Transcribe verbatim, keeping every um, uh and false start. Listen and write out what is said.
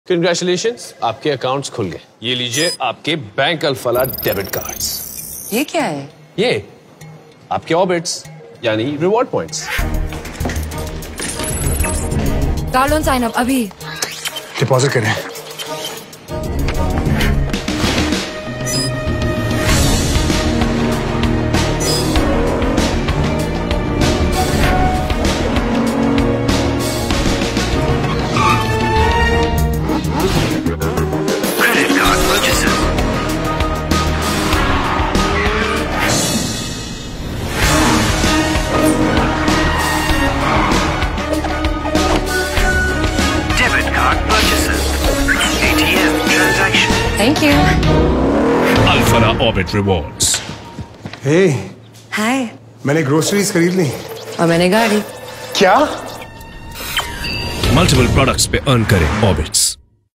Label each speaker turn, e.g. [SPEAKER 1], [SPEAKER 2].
[SPEAKER 1] Congratulations, आपके accounts खुल गए। ये लीजिए आपके बैंक अल्फला डेबिट कार्ड्स।
[SPEAKER 2] ये क्या है?
[SPEAKER 1] ये आपके ऑर्बिट्स यानी reward points.
[SPEAKER 2] Car loan sign up अभी।
[SPEAKER 3] डिपॉजिट करें।
[SPEAKER 2] Thank you.
[SPEAKER 4] Alfala Orbit Rewards.
[SPEAKER 3] Hey
[SPEAKER 2] hi.
[SPEAKER 3] मैंने ग्रोसरीज खरीद ली।
[SPEAKER 2] और मैंने गाड़ी।
[SPEAKER 3] क्या?
[SPEAKER 4] Multiple products पे earn करें Orbits.